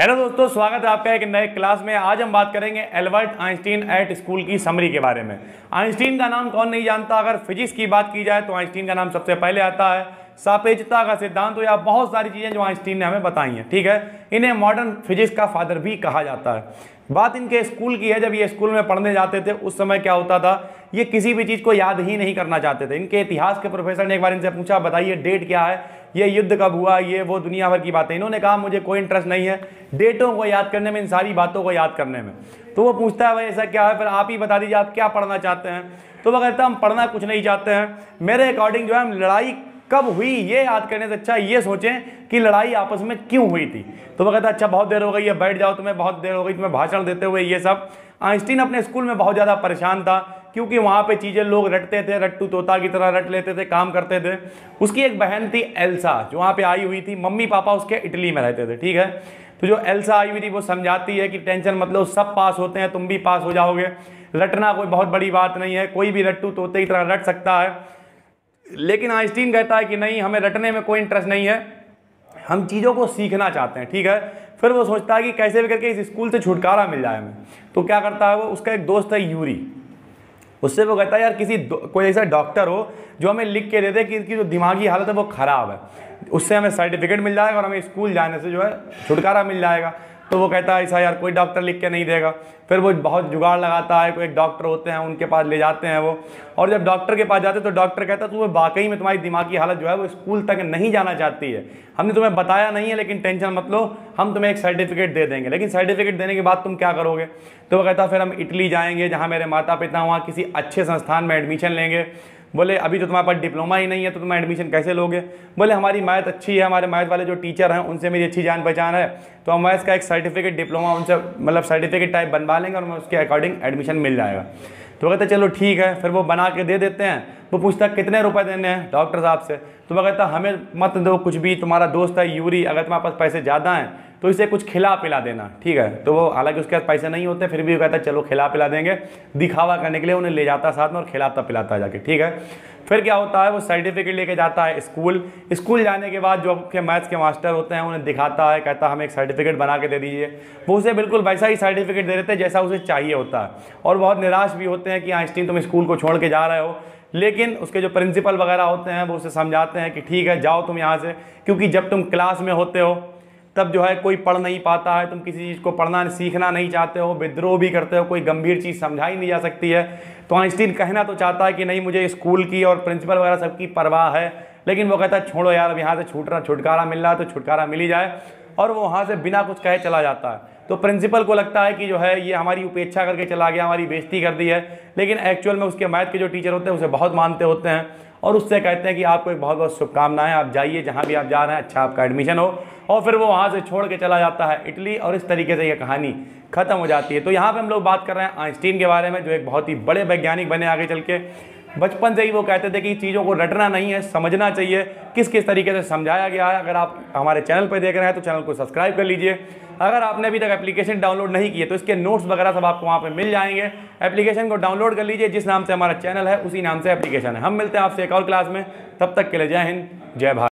Hello दोस्तों, स्वागत है आपका एक नए क्लास में। आज हम बात करेंगे एल्बर्ट आइंस्टीन एट स्कूल की समरी के बारे में। आइंस्टीन का नाम कौन नहीं जानता। अगर फिजिक्स की बात की जाए तो आइंस्टीन का नाम सबसे पहले आता है। सापेक्षता का सिद्धांत हो या बहुत सारी चीज़ें जो आइंस्टीन ने हमें बताई हैं, ठीक है। इन्हें मॉडर्न फिजिक्स का फादर भी कहा जाता है। बात इनके स्कूल की है। जब ये स्कूल में पढ़ने जाते थे उस समय क्या होता था, ये किसी भी चीज़ को याद ही नहीं करना चाहते थे। इनके इतिहास के प्रोफेसर ने एक बार इनसे पूछा, बताइए डेट क्या है, ये युद्ध कब हुआ, ये वो दुनिया भर की बातें। इन्होंने कहा मुझे कोई इंटरेस्ट नहीं है डेटों को याद करने में, इन सारी बातों को याद करने में। तो वो पूछता है भाई ऐसा क्या है, फिर आप ही बता दीजिए आप क्या पढ़ना चाहते हैं। तो वो कहता है हम पढ़ना कुछ नहीं चाहते हैं, मेरे अकॉर्डिंग जो है हम लड़ाई कब हुई ये याद करने से अच्छा ये सोचें कि लड़ाई आपस में क्यों हुई थी। तो वो कहता है अच्छा बहुत देर हो गई है, बैठ जाओ, तुम्हें बहुत देर हो गई तुम्हें भाषण देते हुए ये सब। आइंस्टीन अपने स्कूल में बहुत ज़्यादा परेशान था क्योंकि वहाँ पे चीज़ें लोग रटते थे, रट्टू तोता की तरह रट लेते थे, काम करते थे। उसकी एक बहन थी एल्सा जो वहाँ पे आई हुई थी। मम्मी पापा उसके इटली में रहते थे, ठीक है। तो जो एल्सा आई हुई थी वो समझाती है कि टेंशन मतलब सब पास होते हैं, तुम भी पास हो जाओगे, रटना कोई बहुत बड़ी बात नहीं है, कोई भी रट्टू तोते की तरह रट सकता है। लेकिन आइंस्टीन कहता है कि नहीं, हमें रटने में कोई इंटरेस्ट नहीं है, हम चीज़ों को सीखना चाहते हैं, ठीक है। फिर वो सोचता है कि कैसे भी करके इस स्कूल से छुटकारा मिल जाए हमें। तो क्या करता है वो, उसका एक दोस्त है यूरी, उससे वो कहता है यार कोई ऐसा डॉक्टर हो जो हमें लिख के दे दे कि इसकी जो दिमागी हालत है वो ख़राब है, उससे हमें सर्टिफिकेट मिल जाएगा और हमें स्कूल जाने से जो है छुटकारा मिल जाएगा। तो वो कहता है ऐसा यार कोई डॉक्टर लिख के नहीं देगा। फिर वो बहुत जुगाड़ लगाता है, कोई एक डॉक्टर होते हैं उनके पास ले जाते हैं वो। और जब डॉक्टर के पास जाते हैं तो डॉक्टर कहता है तुम्हें वाकई में तुम्हारी दिमागी हालत जो है वो स्कूल तक नहीं जाना चाहती है, हमने तुम्हें बताया नहीं है लेकिन टेंशन मत लो, हम तुम्हें एक सर्टिफिकेट दे देंगे, लेकिन सर्टिफिकेट देने के बाद तुम क्या करोगे। तो वो कहता है फिर हम इटली जाएंगे जहाँ मेरे माता पिता, वहाँ किसी अच्छे संस्थान में एडमिशन लेंगे। बोले अभी तो तुम्हारे पास डिप्लोमा ही नहीं है तो तुम एडमिशन कैसे लोगे। बोले हमारी मैथ अच्छी है, हमारे मैथ वाले जो टीचर हैं उनसे मेरी अच्छी जान पहचान है, तो हम मैथ का एक सर्टिफिकेट डिप्लोमा उनसे मतलब सर्टिफिकेट टाइप बनवा लेंगे और हमें उसके अकॉर्डिंग एडमिशन मिल जाएगा। तो वो कहते चलो ठीक है। फिर वो बना के दे देते हैं। वो पूछता कितने रुपए देने हैं डॉक्टर साहब से। तो वो कहता हमें मत दो कुछ भी, तुम्हारा दोस्त है यूरी, अगर तुम्हारे पास पैसे ज़्यादा हैं तो इसे कुछ खिला पिला देना, ठीक है। तो वो हालांकि उसके पास पैसे नहीं होते फिर भी वो कहता है चलो खिला पिला देंगे, दिखावा करने के लिए उन्हें ले जाता साथ में और खिलाता पिलाता जाके, ठीक है। फिर क्या होता है वो सर्टिफिकेट लेके जाता है स्कूल जाने के बाद जो आपके मैथ्स के मास्टर होते हैं उन्हें दिखाता है, कहता है हमें एक सर्टिफिकेट बना के दे दीजिए। वो उसे बिल्कुल वैसा ही सर्टिफिकेट दे देते हैं जैसा उसे चाहिए होता है। और बहुत निराश भी होते हैं कि आइंस्टीन तुम स्कूल को छोड़ के जा रहे हो। लेकिन उसके जो प्रिंसिपल वगैरह होते हैं वो उसे समझाते हैं कि ठीक है जाओ तुम यहाँ से, क्योंकि जब तुम क्लास में होते हो तब जो है कोई पढ़ नहीं पाता है, तुम किसी चीज़ को पढ़ना सीखना नहीं चाहते हो, विद्रोह भी करते हो, कोई गंभीर चीज़ समझाई नहीं जा सकती है। तो आइंस्टीन कहना तो चाहता है कि नहीं मुझे स्कूल की और प्रिंसिपल वगैरह सबकी परवाह है, लेकिन वो कहता है छोड़ो यार अब यहाँ से छुटकारा मिल रहा है तो छुटकारा मिल ही जाए। और वो वहाँ से बिना कुछ कहे चला जाता है। तो प्रिंसिपल को लगता है कि जो है ये हमारी उपेक्षा करके चला गया, हमारी बेइज्जती कर दी है, लेकिन एक्चुअल में उसके मैथ के जो टीचर होते हैं उसे बहुत मानते होते हैं और उससे कहते हैं कि आपको एक बहुत बहुत शुभकामनाएं, आप जाइए जहाँ भी आप जा रहे हैं, अच्छा आपका एडमिशन हो। और फिर वो वहाँ से छोड़ के चला जाता है इटली और इस तरीके से ये कहानी खत्म हो जाती है। तो यहाँ पे हम लोग बात कर रहे हैं आइंस्टीन के बारे में जो एक बहुत ही बड़े वैज्ञानिक बने आगे चल के। बचपन से ही वो कहते थे कि चीज़ों को रटना नहीं है, समझना चाहिए, किस किस तरीके से समझाया गया है। अगर आप हमारे चैनल पर देख रहे हैं तो चैनल को सब्सक्राइब कर लीजिए। अगर आपने अभी तक एप्लीकेशन डाउनलोड नहीं किए तो इसके नोट्स वगैरह सब आपको वहाँ पे मिल जाएंगे। एप्लीकेशन को डाउनलोड कर लीजिए, जिस नाम से हमारा चैनल है उसी नाम से एप्लीकेशन है। हम मिलते हैं आपसे एक और क्लास में, तब तक के लिए जय हिंद जय भारत।